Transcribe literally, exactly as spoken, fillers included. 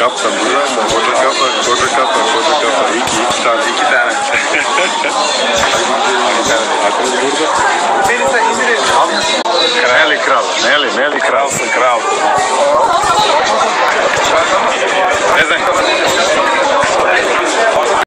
kaptan burada mı? Koca kaptan, koca kaptan, koca kaptan. İki, iki tane, iki tane. Akıl burada. Beni sen indirelim. Neli kral, Neli, Neli kralsın kral.